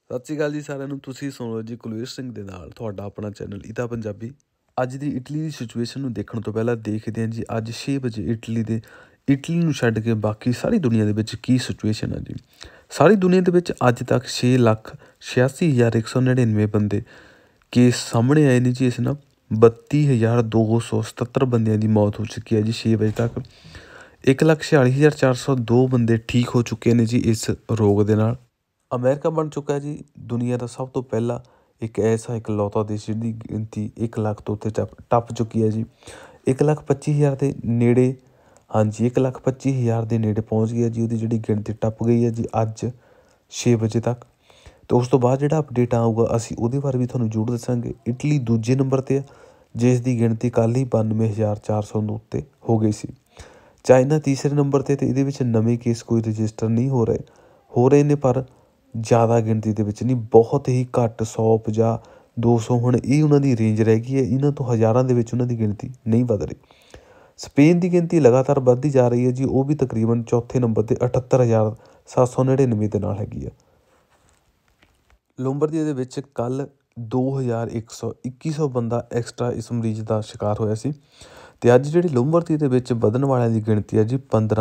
ਸਤਿ ਸ਼੍ਰੀ ਅਕਾਲ ਜੀ ਸਾਰਿਆਂ ਨੂੰ। ਤੁਸੀਂ ਸੁਣ ਰਹੇ ਜੀ ਕੁਲਵੀਰ ਸਿੰਘ ਦੇ ਨਾਲ ਤੁਹਾਡਾ ਆਪਣਾ ਚੈਨਲ ਇਤਾ ਪੰਜਾਬੀ। ਅੱਜ ਦੀ ਇਟਲੀ ਦੀ ਸਿਚੁਏਸ਼ਨ ਨੂੰ ਦੇਖਣ ਤੋਂ ਪਹਿਲਾਂ ਦੇਖਦੇ ਹਾਂ ਜੀ ਅੱਜ 6 ਵਜੇ ਇਟਲੀ ਨੂੰ ਛੱਡ ਕੇ ਬਾਕੀ ਸਾਰੀ ਦੁਨੀਆ ਦੇ ਵਿੱਚ ਕੀ ਸਿਚੁਏਸ਼ਨ ਹੈ ਜੀ। ਸਾਰੀ ਦੁਨੀਆ ਦੇ ਵਿੱਚ ਅੱਜ ਤੱਕ 6,86,199 ਬੰਦੇ ਕੇਸ ਸਾਹਮਣੇ ਆਏ ਨੇ ਜੀ। ਇਸ ਨਾਲ 32,277 ਬੰਦਿਆਂ ਦੀ ਮੌਤ ਹੋ ਚੁੱਕੀ ਹੈ ਜੀ 6 ਵਜੇ ਤੱਕ। 1,46,402 ਬੰਦੇ ਠੀਕ ਹੋ ਚੁੱਕੇ ਨੇ ਜੀ ਇਸ ਰੋਗ ਦੇ ਨਾਲ। ਅਮਰੀਕਾ ਬਣ ਚੁੱਕਾ ਜੀ ਦੁਨੀਆ ਦਾ ਸਭ ਤੋਂ ਪਹਿਲਾ ਇੱਕ ਐਸਾ ਇਕਲੌਤਾ ਦੇਸ਼ ਜਿਹਦੀ ਗਿਣਤੀ 1 ਲੱਖ ਤੋਂ ਉੱਤੇ ਟੱਪ ਚੁੱਕੀ ਹੈ ਜੀ। 1,25,000 ਦੇ ਨੇੜੇ, ਹਾਂਜੀ 1,25,000 ਦੇ ਨੇੜੇ ਪਹੁੰਚ ਗਿਆ ਜੀ। ਉਹਦੀ ਜਿਹੜੀ ਗਿਣਤੀ ਟੱਪ ਗਈ ਹੈ ਜੀ ਅੱਜ 6 ਵਜੇ ਤੱਕ। ਅਤੇ ਉਸ ਤੋਂ ਬਾਅਦ ਜਿਹੜਾ ਅਪਡੇਟ ਆਊਗਾ ਅਸੀਂ ਉਹਦੇ ਬਾਰੇ ਵੀ ਤੁਹਾਨੂੰ ਜ਼ਰੂਰ ਦੱਸਾਂਗੇ। ਇਟਲੀ ਦੂਜੇ ਨੰਬਰ 'ਤੇ ਆ ਜਿਸ ਦੀ ਗਿਣਤੀ ਕੱਲ੍ਹ ਹੀ 92,400 ਦੇ ਉੱਤੇ ਹੋ ਗਈ ਸੀ। ਚਾਈਨਾ ਤੀਸਰੇ ਨੰਬਰ 'ਤੇ ਅਤੇ ਇਹਦੇ ਵਿੱਚ ਨਵੇਂ ਕੇਸ ਕੋਈ ਰਜਿਸਟਰ ਨਹੀਂ ਹੋ ਰਹੇ ਨੇ, ਪਰ ਜ਼ਿਆਦਾ ਗਿਣਤੀ ਦੇ ਵਿੱਚ ਨਹੀਂ, ਬਹੁਤ ਹੀ ਘੱਟ 150 200 ਹੁਣ ਇਹ ਉਹਨਾਂ ਦੀ ਰੇਂਜ ਰਹਿ ਗਈ ਹੈ। ਇਹਨਾਂ ਤੋਂ ਹਜ਼ਾਰਾਂ ਦੇ ਵਿੱਚ ਉਹਨਾਂ ਦੀ ਗਿਣਤੀ ਨਹੀਂ ਵੱਧ ਰਹੀ। ਸਪੇਨ ਦੀ ਗਿਣਤੀ ਲਗਾਤਾਰ ਵੱਧਦੀ ਜਾ ਰਹੀ ਹੈ ਜੀ। ਉਹ ਵੀ ਤਕਰੀਬਨ ਚੌਥੇ ਨੰਬਰ 'ਤੇ 78,799 ਦੇ ਨਾਲ ਹੈਗੀ ਆ। ਲੋਂਬਰਦੀ ਦੇ ਵਿੱਚ ਕੱਲ੍ਹ 2,100 ਬੰਦਾ ਐਕਸਟਰਾ ਇਸ ਮਰੀਜ਼ ਦਾ ਸ਼ਿਕਾਰ ਹੋਇਆ ਸੀ। ਅਤੇ ਅੱਜ ਜਿਹੜੀ ਲੋਂਬਰਦੀ ਦੇ ਵਿੱਚ ਵਧਣ ਵਾਲਿਆਂ ਦੀ ਗਿਣਤੀ ਹੈ ਜੀ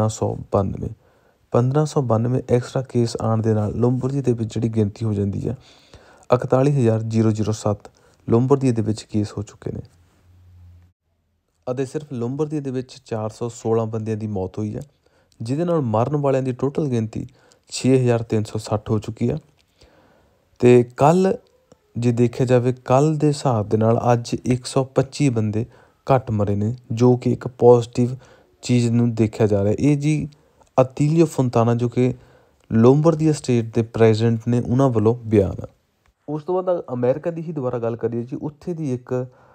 1592 ਐਕਸਟਰਾ ਕੇਸ ਆਉਣ ਦੇ ਨਾਲ ਲੋਂਬਰਦੀ ਦੇ ਵਿੱਚ ਜਿਹੜੀ ਗਿਣਤੀ ਹੋ ਜਾਂਦੀ ਹੈ 41,007 ਲੋਂਬਰਦੀ ਦੇ ਵਿੱਚ ਕੇਸ ਹੋ ਚੁੱਕੇ ਨੇ। ਅਤੇ ਸਿਰਫ ਲੋਂਬਰਦੀ ਦੇ ਵਿੱਚ 416 ਬੰਦਿਆਂ ਦੀ ਮੌਤ ਹੋਈ ਹੈ, ਜਿਹਦੇ ਨਾਲ ਮਰਨ ਵਾਲਿਆਂ ਦੀ ਟੋਟਲ ਗਿਣਤੀ 6,360 ਹੋ ਚੁੱਕੀ ਹੈ। ਅਤੇ ਕੱਲ੍ਹ ਜੇ ਦੇਖਿਆ ਜਾਵੇ ਕੱਲ੍ਹ ਦੇ ਹਿਸਾਬ ਦੇ ਨਾਲ ਅੱਜ 125 ਬੰਦੇ ਘੱਟ ਮਰੇ ਨੇ, ਜੋ ਕਿ ਇੱਕ ਪੋਜ਼ੀਟਿਵ ਚੀਜ਼ ਨੂੰ ਦੇਖਿਆ ਜਾ ਰਿਹਾ। ਇਹ ਜੀ ਅਤੀਲੀਓ ਫੋਂਟਾਨਾ ਜੋ ਕਿ ਲੋਂਬਰਦੀ ਸਟੇਟ ਦੇ ਪ੍ਰੈਜ਼ੀਡੈਂਟ ਨੇ ਉਹਨਾਂ ਵੱਲੋਂ ਬਿਆਨ ਆ। ਉਸ ਤੋਂ ਬਾਅਦ ਅਮਰੀਕਾ ਦੀ ਹੀ ਦੁਬਾਰਾ ਗੱਲ ਕਰੀਏ ਜੀ। ਉੱਥੇ ਦੀ ਇੱਕ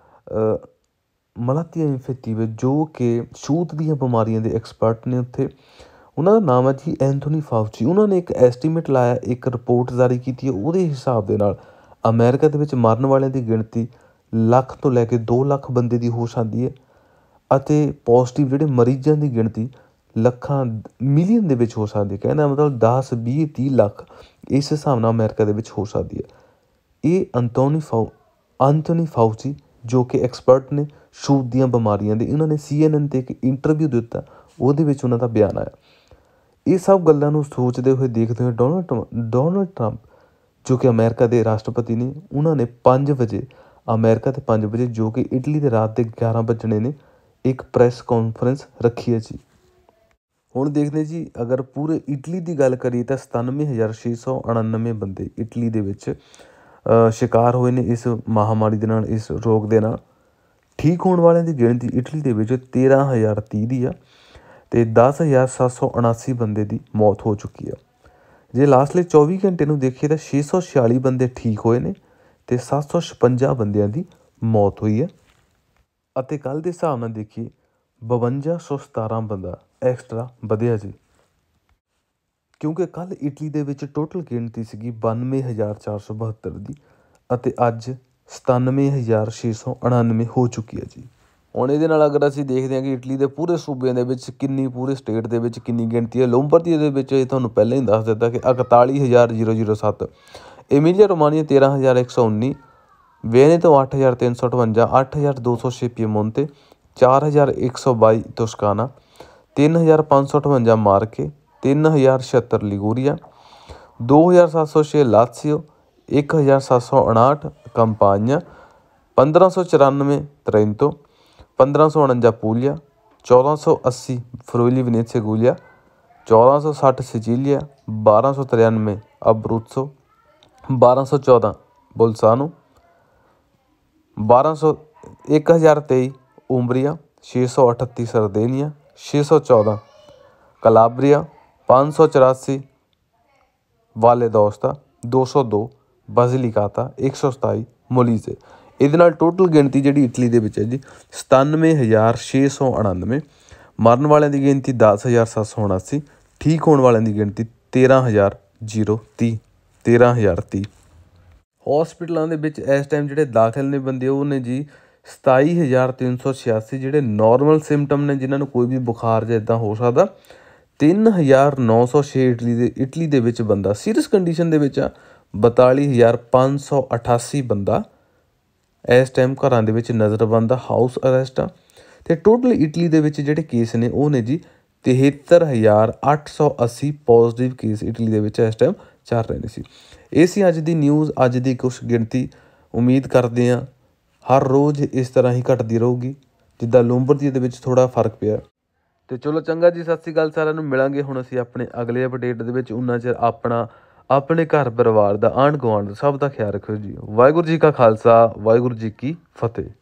ਮਲਾਤੀਆ ਇਨਫੈਕਟਿਵ ਜੋ ਕਿ ਛੂਤ ਦੀਆਂ ਬਿਮਾਰੀਆਂ ਦੇ ਐਕਸਪਰਟ ਨੇ ਉੱਥੇ, ਉਹਨਾਂ ਦਾ ਨਾਮ ਹੈ ਜੀ ਐਂਥੋਨੀ ਫਾਊਚੀ। ਉਹਨਾਂ ਨੇ ਇੱਕ ਐਸਟੀਮੇਟ ਲਾਇਆ, ਇੱਕ ਰਿਪੋਰਟ ਜਾਰੀ ਕੀਤੀ ਹੈ। ਉਹਦੇ ਹਿਸਾਬ ਦੇ ਨਾਲ ਅਮਰੀਕਾ ਦੇ ਵਿੱਚ ਮਰਨ ਵਾਲਿਆਂ ਦੀ ਗਿਣਤੀ ਲੱਖ ਤੋਂ ਲੈ ਕੇ 2 ਲੱਖ ਬੰਦੇ ਦੀ ਹੋ ਸਕਦੀ ਹੈ, ਅਤੇ ਪੋਜ਼ੀਟਿਵ ਜਿਹੜੇ ਮਰੀਜ਼ਾਂ ਦੀ ਗਿਣਤੀ ਲੱਖਾਂ ਮਿਲੀਅਨ ਦੇ ਵਿੱਚ ਹੋ ਸਕਦੀ ਹੈ। ਕਹਿਣ ਦਾ ਮਤਲਬ 10 20 30 ਲੱਖ ਇਸ ਹਿਸਾਬ ਨਾਲ ਅਮਰੀਕਾ ਦੇ ਵਿੱਚ ਹੋ ਸਕਦੀ ਹੈ। ਇਹ ਐਂਥੋਨੀ ਫਾਊਚੀ ਜੋ ਕਿ ਐਕਸਪਰਟ ਨੇ ਛੂਤ ਦੀਆਂ ਬਿਮਾਰੀਆਂ ਦੇ, ਇਹਨਾਂ ਨੇ CNN 'ਤੇ ਇੱਕ ਇੰਟਰਵਿਊ ਦਿੱਤਾ, ਉਹਦੇ ਵਿੱਚ ਉਹਨਾਂ ਦਾ ਬਿਆਨ ਆਇਆ। ਇਹ ਸਭ ਗੱਲਾਂ ਨੂੰ ਸੋਚਦੇ ਹੋਏ ਦੇਖਦੇ ਹੋਏ ਡੋਨਲਡ ਟਰੰਪ ਜੋ ਕਿ ਅਮਰੀਕਾ ਦੇ ਰਾਸ਼ਟਰਪਤੀ ਨੇ, ਉਹਨਾਂ ਨੇ 5 ਵਜੇ ਅਮਰੀਕਾ ਦੇ 5 ਵਜੇ ਜੋ ਕਿ ਇਟਲੀ ਦੇ ਰਾਤ ਦੇ 11 ਵੱਜਣੇ ਨੇ ਇੱਕ ਪ੍ਰੈਸ ਕਾਨਫਰੰਸ ਰੱਖੀ ਹੈ ਜੀ। ਹੁਣ ਦੇਖਦੇ ਜੀ ਅਗਰ ਪੂਰੇ ਇਟਲੀ ਦੀ ਗੱਲ ਕਰੀਏ ਤਾਂ 97,699 ਬੰਦੇ ਇਟਲੀ ਦੇ ਵਿੱਚ ਸ਼ਿਕਾਰ ਹੋਏ ਨੇ ਇਸ ਮਹਾਂਮਾਰੀ ਦੇ ਨਾਲ, ਇਸ ਰੋਗ ਦੇ ਨਾਲ। ਠੀਕ ਹੋਣ ਵਾਲਿਆਂ ਦੀ ਗਿਣਤੀ ਇਟਲੀ ਦੇ ਵਿੱਚ 13,030 ਦੀ ਆ ਅਤੇ 10,779 ਬੰਦੇ ਦੀ ਮੌਤ ਹੋ ਚੁੱਕੀ ਆ। ਜੇ ਲਾਸਟਲੇ 24 ਘੰਟੇ ਨੂੰ ਦੇਖੀਏ ਤਾਂ 646 ਬੰਦੇ ਠੀਕ ਹੋਏ ਨੇ ਅਤੇ 756 ਬੰਦਿਆਂ ਦੀ ਮੌਤ ਹੋਈ ਹੈ। ਅਤੇ ਕੱਲ੍ਹ ਦੇ ਹਿਸਾਬ ਨਾਲ ਦੇਖੀਏ 5217 ਬੰਦਾ ਐਕਸਟਰਾ ਵਧਿਆ ਜੀ, ਕਿਉਂਕਿ ਕੱਲ੍ਹ ਇਟਲੀ ਦੇ ਵਿੱਚ ਟੋਟਲ ਗਿਣਤੀ ਸੀਗੀ 92,472 ਦੀ ਅਤੇ ਅੱਜ 97,699 ਹੋ ਚੁੱਕੀ ਹੈ ਜੀ। ਹੁਣ ਇਹਦੇ ਨਾਲ ਅਗਰ ਅਸੀਂ ਦੇਖਦੇ ਹਾਂ ਕਿ ਇਟਲੀ ਦੇ ਪੂਰੇ ਸੂਬਿਆਂ ਦੇ ਵਿੱਚ ਕਿੰਨੀ, ਪੂਰੇ ਸਟੇਟ ਦੇ ਵਿੱਚ ਕਿੰਨੀ ਗਿਣਤੀ ਹੈ। ਲੋਂਬਰਦੀ ਦੇ ਵਿੱਚ ਇਹ ਤੁਹਾਨੂੰ ਪਹਿਲਾਂ ਹੀ ਦੱਸ ਦਿੱਤਾ ਕਿ 41,007, ਏਮੀਲੀਆ ਰੋਮਾਨੀਆ 13,119, ਵੇਨੇਤੋ 8,358, 8,206 ਪੀਏਮੋਂਤੇ, 4,122 ਤੋਸਕਾਨਾ, 3,558 ਮਾਰਕੇ, 3,076 ਲਿਗੂਰੀਆ, 2,706 ਲਾਤਸੀਓ, 1,759 ਕੰਪਾਨੀਆ, 1,594 ਤਰੇਂਤੋ, 1,549 ਪੂਲੀਆ, 1,480 ਫਰੋਲੀ ਵਨੇਜ਼ੀਆ ਗੂਲੀਆ, 1,460 ਸਿਚੀਲੀਆ, 1,293 ਅਬਰੂਤਸੋ, 1,214 ਬੋਲਸਾਨੋ, 1,023 ਉਮਬਰੀਆ, 638 ਸਰਦੇਨੀਆ, 614 ਕਲਾਬਰੀਆ, 584 ਵਾਲੇਦੋਸਤਾ, 202 ਬਜ਼ਿਲਿਕਾਤਾ, 127 ਮੋਲੀਜ਼ੇ। ਇਹਦੇ ਨਾਲ ਟੋਟਲ ਗਿਣਤੀ ਜਿਹੜੀ ਇਟਲੀ ਦੇ ਵਿੱਚ ਹੈ ਜੀ 97,699। ਮਰਨ ਵਾਲਿਆਂ ਦੀ ਗਿਣਤੀ 10,779, ਠੀਕ ਹੋਣ ਵਾਲਿਆਂ ਦੀ ਗਿਣਤੀ 13,030। ਹੌਸਪੀਟਲਾਂ ਦੇ ਵਿੱਚ ਇਸ ਟਾਈਮ ਜਿਹੜੇ ਦਾਖਲ ਨੇ ਬੰਦੇ ਉਹ ਨੇ ਜੀ 27,386, ਜਿਹੜੇ ਨੋਰਮਲ ਸਿੰਮਟਮ ਨੇ ਜਿਨ੍ਹਾਂ ਨੂੰ ਕੋਈ ਵੀ ਬੁਖਾਰ ਜਾਂ ਇੱਦਾਂ ਹੋ ਸਕਦਾ। 3,906 ਇਟਲੀ ਦੇ ਵਿੱਚ ਬੰਦਾ ਸੀਰੀਅਸ ਕੰਡੀਸ਼ਨ ਦੇ ਵਿੱਚ ਆ। 42,588 ਬੰਦਾ ਇਸ ਟਾਈਮ ਘਰਾਂ ਦੇ ਵਿੱਚ ਨਜ਼ਰਬੰਦ ਆ, ਹਾਊਸ ਅਰੈਸਟ ਆ। ਅਤੇ ਟੋਟਲ ਇਟਲੀ ਦੇ ਵਿੱਚ ਜਿਹੜੇ ਕੇਸ ਨੇ ਉਹ ਨੇ ਜੀ 73,880 ਪੋਜ਼ੀਟਿਵ ਕੇਸ ਇਟਲੀ ਦੇ ਵਿੱਚ ਇਸ ਟਾਈਮ ਚੱਲ ਰਹੇ ਨੇ ਸੀ। ਇਹ ਸੀ ਅੱਜ ਦੀ ਨਿਊਜ਼, ਅੱਜ ਦੀ ਕੁਛ ਗਿਣਤੀ। ਉਮੀਦ ਕਰਦੇ ਹਾਂ ਹਰ ਰੋਜ਼ ਇਸ ਤਰ੍ਹਾਂ ਹੀ ਘਟਦੀ ਰਹੂਗੀ, ਜਿੱਦਾਂ ਲੋਂਬਰਦੀ ਦੇ ਵਿੱਚ ਥੋੜ੍ਹਾ ਫਰਕ ਪਿਆ। ਅਤੇ ਚਲੋ ਚੰਗਾ ਜੀ, ਸਤਿ ਸ਼੍ਰੀ ਅਕਾਲ ਸਾਰਿਆਂ ਨੂੰ। ਮਿਲਾਂਗੇ ਹੁਣ ਅਸੀਂ ਆਪਣੇ ਅਗਲੇ ਅਪਡੇਟ ਦੇ ਵਿੱਚ। ਉਨਾ ਚਿਰ ਆਪਣੇ ਘਰ ਪਰਿਵਾਰ ਦਾ, ਆਂਢ ਗੁਆਂਢ ਦਾ, ਸਭ ਦਾ ਖਿਆਲ ਰੱਖਿਓ ਜੀ। ਵਾਹਿਗੁਰੂ ਜੀ ਕਾ ਖਾਲਸਾ, ਵਾਹਿਗੁਰੂ ਜੀ ਕੀ ਫਤਿਹ।